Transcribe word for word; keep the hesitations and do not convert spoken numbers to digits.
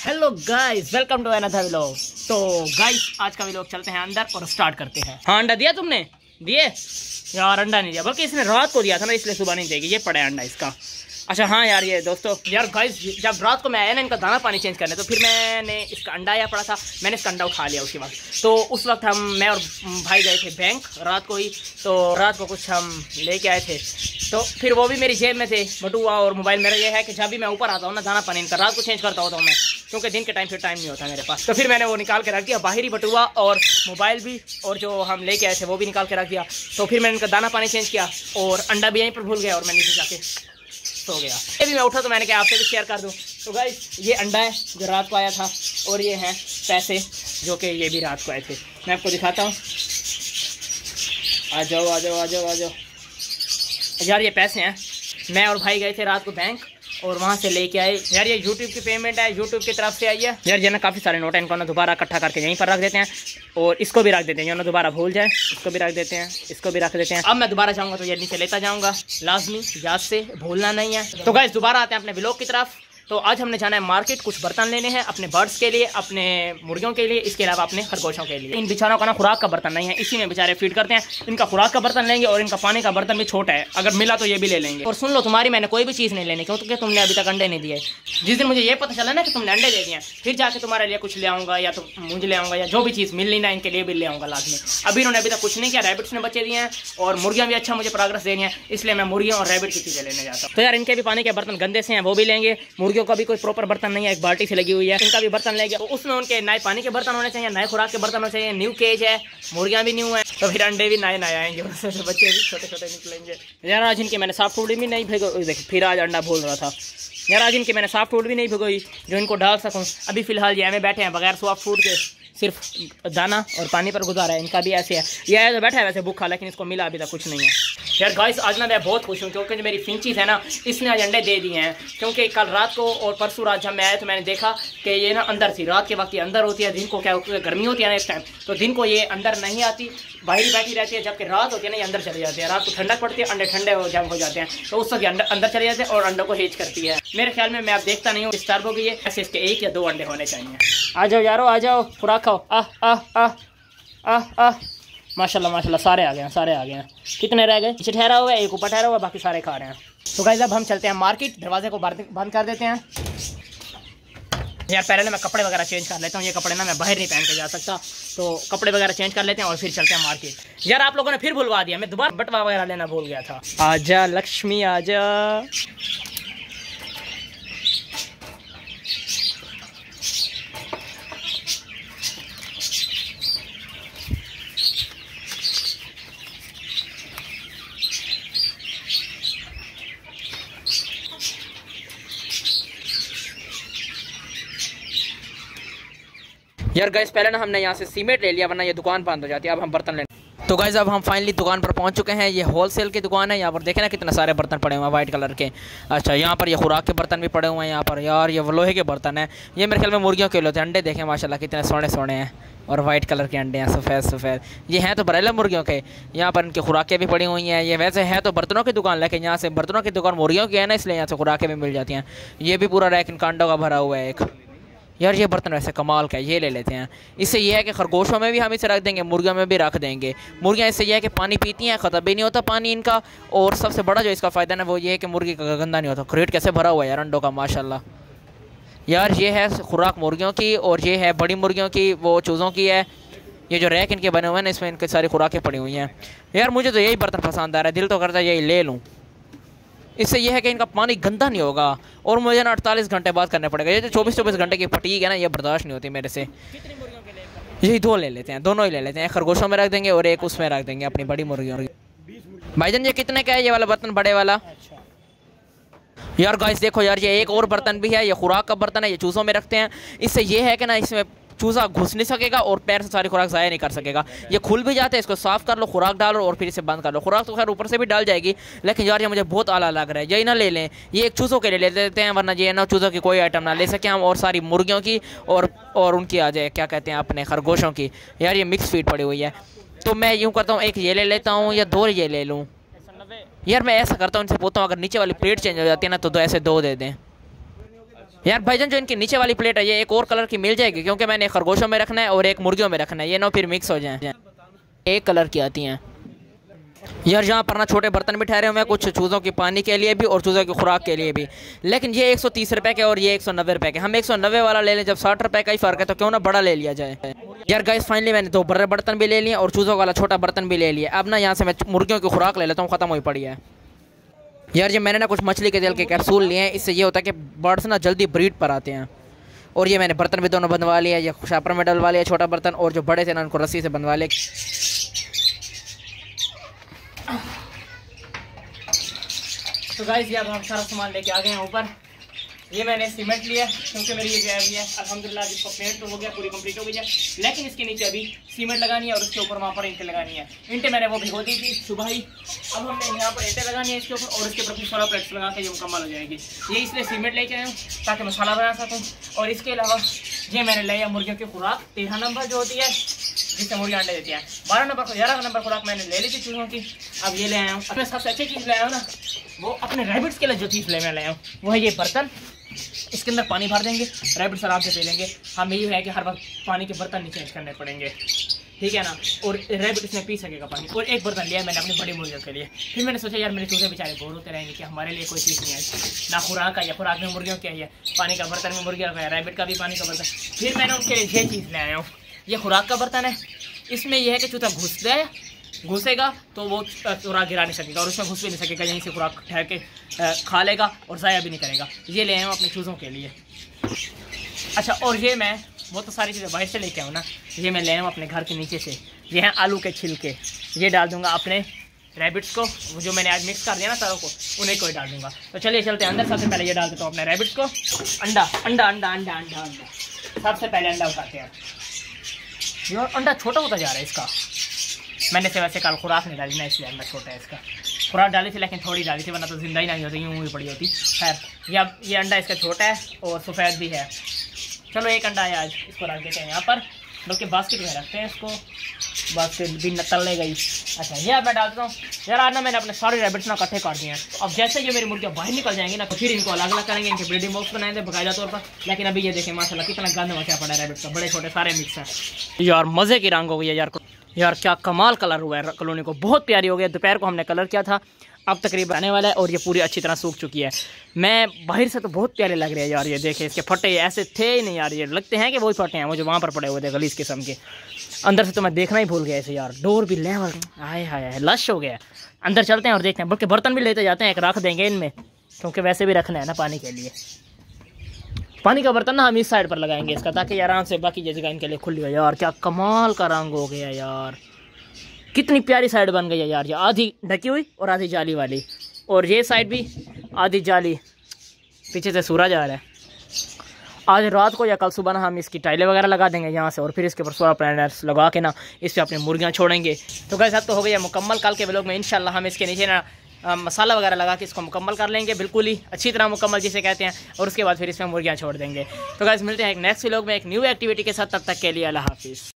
Hello guys, welcome to another vlog. तो guys आज का व्लॉग चलते हैं अंदर और स्टार्ट करते हैं। हाँ, अंडा दिया तुमने? दिए यार, अंडा नहीं दिया, बल्कि इसने रात को दिया था ना, इसलिए सुबह नहीं देगी। ये पड़ा है अंडा इसका। अच्छा हाँ यार, ये दोस्तों यार गाइस, जब रात को मैं आया ना इनका दाना पानी चेंज करने, तो फिर मैंने इसका अंडा आया पड़ा था, मैंने इसका अंडा उठा लिया उसके बाद। तो उस वक्त हम मैं और भाई गए थे बैंक रात को ही। तो रात को कुछ हम लेके आए थे, तो फिर वो भी मेरी जेब में थे, बटुआ और मोबाइल। मेरा ये है कि जब भी मैं ऊपर आता हूँ ना, दाना पानी इनका रात को चेंज करता होता हूँ मैं, क्योंकि दिन के टाइम फिर टाइम नहीं होता मेरे पास। तो फिर मैंने वो निकाल के रख दिया, बाहरी बटुआ और मोबाइल भी, और जो हम लेके आए थे वो भी निकाल के रख दिया। तो फिर मैंने इनका दाना पानी चेंज किया और अंडा भी यहीं पर भूल गया और मैं नीचे जाके सो गया। ये भी मैं उठा तो मैंने कहा आपसे भी शेयर कर दूं। तो गाइस ये अंडा है जो रात को आया था, और ये हैं पैसे जो कि ये भी रात को आए थे। मैं आपको दिखाता हूँ, आ जाओ आ जाओ आ जाओ आ जाओ यार। ये पैसे हैं, मैं और भाई गए थे रात को बैंक और वहाँ से लेके आए यार। ये यूट्यूब की पेमेंट है, यूट्यूब की तरफ से आई है यार। ये ना काफ़ी सारे नोट हैं, इनको ना दोबारा इकट्ठा करके यहीं पर रख देते हैं, और इसको भी रख देते हैं, जो ना दोबारा भूल जाए। इसको भी रख देते हैं, इसको भी रख देते हैं। अब मैं दोबारा जाऊँगा तो ये नीचे लेता जाऊँगा लाजमी, याद से भूलना नहीं है। तो गाइस दोबारा आते हैं अपने व्लॉग की तरफ। तो आज हमने जाना है मार्केट, कुछ बर्तन लेने हैं अपने बर्ड्स के लिए, अपने मुर्गियों के लिए, इसके अलावा अपने खरगोशों के लिए। इन बेचारों का ना खुराक का बर्तन नहीं है, इसी में बेचारे फीड करते हैं। इनका खुराक का बर्तन लेंगे और इनका पानी का बर्तन भी छोटा है, अगर मिला तो ये भी ले लेंगे। और सुन लो, तुम्हारी मैंने कोई भी चीज़ नहीं लेनी, क्योंकि तुमने अभी तक अंडे नहीं दिए। जिस दिन मुझे ये पता चला ना कि तुमने अंडे दे दिए, फिर जाके तुम्हारे लिए कुछ ले आऊँगा, या तो मुझे ले आऊँगा, या जो भी चीज़ मिलनी ना इनके लिए भी ले आऊँगा लाजमी। अभी इन्होंने अभी तक कुछ नहीं किया, रैबिट्स ने बच्चे दिए हैं और मुर्गियाँ भी अच्छा मुझे प्रोग्रेस देनी है, इसलिए मैं मुर्गियों और रैबिट की चीज़ें लेने जाता हूँ। तो यार इनके भी पानी के बर्तन गंदे से हैं, वो भी लेंगे। मुर्गियों का भी कोई प्रॉपर बर्तन नहीं है, एक बाल्टी से लगी हुई है, इनका भी बर्तन लेंगे। तो उसमें उनके नए पानी के बर्तन होने चाहिए, नए खुराक के बर्तन होने चाहिए। न्यू केज है, मुर्गियां भी न्यू है, तो फिर अंडे भी नए नए आएंगे, उससे बच्चे भी छोटे छोटे निकलेंगे यार। आज इनके मैंने सॉफ्ट फूड भी नहीं भिगो, देख फिर आज अंडा भूल रहा था यार। आज इनके मैंने सॉफ्ट फूड भी नहीं भिगोई जो इनको डाल सकूँ। अभी फिलहाल ये में बैठे हैं बगैर सॉफ्ट फूड के, सिर्फ दाना और पानी पर गुजारा है। इनका भी ऐसे है, ये तो बैठा है वैसे भूखा, लेकिन इसको मिला अभी तक कुछ नहीं है यार। गाइस आज ना मैं बहुत खुश हूँ, क्योंकि जो मेरी फिंचीज है ना, इसने आज अंडे दे दिए हैं। क्योंकि कल रात को और परसों रात जब मैं आया तो मैंने देखा कि ये ना अंदर थी, रात के वक्त ये अंदर होती है, दिन को क्या गर्मी होती है ना इस टाइम, तो दिन को ये अंदर नहीं आती, बाहर ही बैठी रहती है। जबकि रात होती है ना, ये अंदर चले जाते हैं। रात को ठंडक पड़ती है, अंडे ठंडे हो जब हो जाते हैं, तो उस वक्त अंदर अंदर चले जाते हैं और अंडों को हेज करती है। मेरे ख्याल में मैं अब देखता नहीं हूँ, डिस्टर्ब हो गई है, ऐसे इसके एक या दो अंडे होने चाहिए। आ जाओ यारो, आ जाओ, खुराक खाओ। आह आह आह आह आह माशाल्लाह माशाल्लाह, सारे आ गए हैं, सारे आ गए हैं। कितने रह गए? पीछे ठहरा हुआ है, एक ऊपर ठहरा हुआ है, बाकी सारे खा रहे हैं। तो गाइस अब हम चलते हैं मार्केट, दरवाजे को बंद कर देते हैं यार। पहले ना मैं कपड़े वगैरह चेंज कर लेता हूँ, ये कपड़े ना मैं बाहर नहीं पहन के जा सकता, तो कपड़े वगैरह चेंज कर लेते हैं और फिर चलते हैं मार्केट। यार आप लोगों ने फिर भूलवा दिया, मैं दोबारा बटवा वगैरह लेना भूल गया था। आजा लक्ष्मी आजा। यार गाइस पहले ना हमने यहाँ से सीमेंट ले लिया, वरना ये दुकान बंद हो जाती है। अब हम बर्तन लेने। तो गाइस अब हम फाइनली दुकान पर पहुँच चुके हैं। ये होलसेल की दुकान है। यहाँ पर देखें ना कितने सारे बर्तन पड़े हुए हैं वाइट कलर के। अच्छा यहाँ पर ये खुराक के बर्तन भी पड़े हुए हैं यहाँ पर यार। ये लोहे के बर्तन है, ये मेरे ख्याल में मुर्गियों के लिए होते हैं। अंडे देखें माशाल्लाह कितने सोने सोने हैं, और वाइट कलर के अंडे हैं, सफ़ेद सफ़ेद। ये हैं तो बरेला मुर्गियों के। यहाँ पर इनकी खुराकें भी पड़ी हुई हैं। ये वैसे है तो बर्तनों की दुकान, लेकिन यहाँ से बर्तनों की दुकान मुर्गियों की है ना, इसलिए यहाँ से खुराकें भी मिल जाती हैं। ये भी पूरा रैक इनका अंडों का भरा हुआ है एक। यार ये बर्तन वैसे कमाल का है, ये ले लेते हैं। इससे ये है कि खरगोशों में भी हम इसे रख देंगे, मुर्गियों में भी रख देंगे। मुर्गियाँ इससे ये है कि पानी पीती हैं, ख़त्म भी नहीं होता पानी इनका। और सबसे बड़ा जो इसका फ़ायदा ना वो ये है कि मुर्गी का गंदा नहीं होता। क्रेट कैसे भरा हुआ है यार अंडों का माशाल्लाह। यार ये है खुराक मुर्गियों की, और ये है बड़ी मुर्गियों की, वो चूज़ों की है। ये जो रैक इनके बने हुए हैं ना, इसमें इनकी सारी खुराकें पड़ी हुई हैं। यार मुझे तो यही बर्तन पसंद आ रहा है, दिल तो करता है यही ले लूँ। इससे यह है कि इनका पानी गंदा नहीं होगा, और मुझे ना अड़तालीस घंटे बाद करने पड़ेगा। ये जो चौबीस चौबीस घंटे की फटीक है ना, ये बर्दाश्त नहीं होती मेरे से। यही दो ले लेते हैं, दोनों ही ले लेते हैं। एक खरगोशों में रख देंगे और एक उसमें रख देंगे अपनी बड़ी मुर्गियों। भाईजान ये कितने का है ये वाला बर्तन, बड़े वाला? यार गाइस देखो यार, ये एक और बर्तन भी है, ये खुराक का बर्तन है, ये चूज़ों में रखते हैं। इससे ये है कि ना इसमें चूज़ा घुस नहीं सकेगा और पैर से सारी खुराक ज़ाया नहीं कर सकेगा। ये खुल भी जाते हैं, इसको साफ़ कर लो, खुराक डालो और फिर इसे बंद कर लो। खुराक तो खैर ऊपर से भी डाल जाएगी, लेकिन यार ये मुझे बहुत आला लग रहा है। यही ना ले लें, ये एक चूज़ों के लिए ले लेते हैं, वरना ये ना चूज़ों की कोई आइटम ना ले सकें हम, और सारी मुर्गियों की और और उनकी आ जाए क्या कहते हैं अपने खरगोशों की। यार ये मिक्स फीड पड़ी हुई है, तो मैं यूँ करता हूँ एक ये ले लेता हूँ या दो ये ले लूँ। यार मैं ऐसा करता हूँ, इनसे पूछता हूँ अगर नीचे वाली प्लेट चेंज हो जाती है ना, तो दो ऐसे दो दे दें। यार भाईजान जो इनकी नीचे वाली प्लेट है ये एक और कलर की मिल जाएगी, क्योंकि मैंने खरगोशों में रखना है और एक मुर्गियों में रखना है, ये नो फिर मिक्स हो जाए। एक कलर की आती हैं यार। यहाँ पर ना छोटे बर्तन भी ठहरे हुए हैं, कुछ चूज़ों की पानी के लिए भी और चूज़ों की खुराक के लिए भी, लेकिन ये एक सौ तीस रुपये के और ये एक सौ नब्बे रुपये के। हम एक सौ नब्बे वाला ले लें, जब साठ रुपये का ही फ़र्क है तो क्यों ना बड़ा ले लिया जाए। यार गाइस फाइनली मैंने दो बड़े बर्तन भी ले लिए और चूज़ों वाला छोटा बर्तन भी ले लिया। अब ना यहाँ से मैं मुर्गियों की खुराक ले लेता हूँ, ख़त्म हुई पड़ी है। यार ये मैंने ना कुछ मछली के तेल के कैप्सूल लिए हैं, इससे ये होता है कि बर्ड्स ना जल्दी ब्रीड पर आते हैं। और ये मैंने बर्तन भी दोनों बनवा लिया, ये शापर में डलवा लिया छोटा बर्तन, और जो बड़े थे ना उनको रस्सी से बनवा लिया। तो गाइस ये अब हम सारा सामान लेके आ गए हैं ऊपर। ये मैंने सीमेंट लिया क्योंकि मेरी ये जो है अभी है अल्हम्दुलिल्लाह जिसको पेंट तो हो गया, पूरी कंप्लीट हो गई है, लेकिन इसके नीचे अभी सीमेंट लगानी है और उसके ऊपर वहाँ पर ईंटें लगानी है। ईंटें मैंने वो भिगो दी थी सुबह ही, अब हमने यहाँ पर ईंटें लगानी है इसके ऊपर और इसके ऊपर फिर सोलह प्लेट्स लगा के ये मुकम्मल हो जाएगी। ये इसलिए सीमेंट लेके आया हूँ ताकि मसाला बना सकूँ। और इसके अलावा ये मैंने लिया मुर्गियों की खुराक तेरह नंबर जो होती है जिससे मुर्गियाँ अंडे देती हैं, बारह नंबर ग्यारह नंबर खुराक मैंने ले ली थी चूहों की, अब ये ले आया हूँ। अब मैं सबसे अच्छी चीज़ ले आया हूँ ना, वो अपने रैबिट्स के लिए जो चीज़ ले मैं लाया हूँ वो है ये बर्तन। इसके अंदर पानी भर देंगे, रैबिट्स आराम से पी लेंगे। हमें ये है कि हर वक्त पानी के बर्तन नहीं चेंज करने पड़ेंगे, ठीक है ना, और रैबिट इसमें पी सकेगा पानी। और एक बर्तन लिया मैंने अपनी बड़ी मुर्गियों के लिए। फिर मैंने सोचा यार मेरे चूहे बेचारे बोर होते रहेंगे कि हमारे लिए कोई चीज़ नहीं है, ना खुराक का या खुराक में मुर्गियों के है, पानी का बर्तन में मुर्गियों का है, रैबिट का भी पानी का बर्तन। फिर मैंने उनके लिए ये चीज़ ले आया हूँ, ये खुराक का बर्तन है। इसमें यह है कि चूता घुस जाए, घुसेगा तो वो खुराक गिरा नहीं सकेगा और उसमें घुस भी नहीं सकेगा, यहीं से खुराक ठहर के खा लेगा और ज़ाया भी नहीं करेगा। ये ले आया हूँ अपने चूज़ों के लिए। अच्छा, और ये मैं वो तो सारी चीज़ें बाहर से लेके आऊँ ना, ये मैं ले आया हूँ अपने घर के नीचे से। ये हैं आलू के छिलके, ये डाल दूँगा अपने रैबिट्स को, जो मैंने आज मिक्स कर दिया ना सारों को, उन्हीं को ही डाल दूँगा। तो चलिए चलते हैं अंदर। सबसे पहले ये डाल देता हूँ अपने रैबिट्स को। अंडा अंडा अंडा अंडा अंडा अंडा सबसे पहले अंडा उठाते हैं। ये और अंडा छोटा होता जा रहा है इसका। मैंने से वैसे कल खुराक नहीं डाली ना, इसलिए अंडा छोटा है इसका। खुराक डाली थी लेकिन थोड़ी डाली थी, वरना तो जिंदा ही नहीं होती, यूँ ही पड़ी होती। खैर ये ये अंडा इसका छोटा है और सफ़ेद भी है। चलो एक अंडा है आज, इसको रख देते हैं यहाँ पर, बल्कि बास्केट में रखते हैं इसको, बास्केट भी न तलने गई। अच्छा ये अब मैं डालता हूँ। यार आज ना मैंने अपने सारे रैबिट्स ना इकट्ठे काट दिए हैं। अब जैसे ये मेरी मुर्गियाँ बाहर निकल जाएंगी ना तो फिर इनको अलग अलग करेंगे, इनके ब्रीडिंग बॉक्स बनाएंगे बाकायदा तौर पर। लेकिन अभी ये देखें माशाल्लाह कितना गंद मचा पड़ा है रैबिट का, बड़े छोटे सारे मिक्स हैं। यार मज़े की रंग हो गई है यार, यार क्या कमाल कलर हुआ है कॉलोनी को, बहुत प्यारी हो गई। दोपहर को हमने कलर किया था, अब तकरीबन आने वाला है और ये पूरी अच्छी तरह सूख चुकी है। मैं बाहर से तो बहुत प्यारे लग रहे हैं यार, ये देखे इसके फटे ऐसे थे ही नहीं यार, ये लगते हैं कि वही फटे हैं वो जो वहाँ पर पड़े हुए थे गलीस किस्म के। अंदर से तो मैं देखना ही भूल गया ऐसे यार, डोर भी लेवल आए हाय लश हो गया। अंदर चलते हैं और देखते हैं, बल्कि बर्तन भी लेते जाते हैं, एक रख देंगे इनमें क्योंकि वैसे भी रखना है ना पानी के लिए। पानी का बर्तन ना हम इस साइड पर लगाएंगे इसका, ताकि आराम से बाकी जगह इनके लिए खुली हो। यार क्या कमाल का रंग हो गया यार, कितनी प्यारी साइड बन गई है यार। ये आधी ढकी हुई और आधी जाली वाली, और ये साइड भी आधी जाली, पीछे से सूरज आ रहा है। आज रात को या कल सुबह ना हम इसकी टाइलें वगैरह लगा देंगे यहाँ से, और फिर इसके ऊपर सोलर पैनल्स लगा के ना इस पर अपनी मुर्गियाँ छोड़ेंगे। तो गाइस अब तो हो गया मुकम्मल। कल के व्लॉग में इंशाल्लाह हम इसके नीचे ना मसाला वगैरह लगा के इसको मुकम्मल कर लेंगे, बिल्कुल ही अच्छी तरह मुकम्मल जिसे कहते हैं, और उसके बाद फिर इसमें मुर्गियाँ छोड़ देंगे। तो गाइस मिलते हैं एक नेक्स्ट व्लॉग में एक न्यू एक्टिविटी के साथ, तब तक के लिए अल्लाह हाफिज़।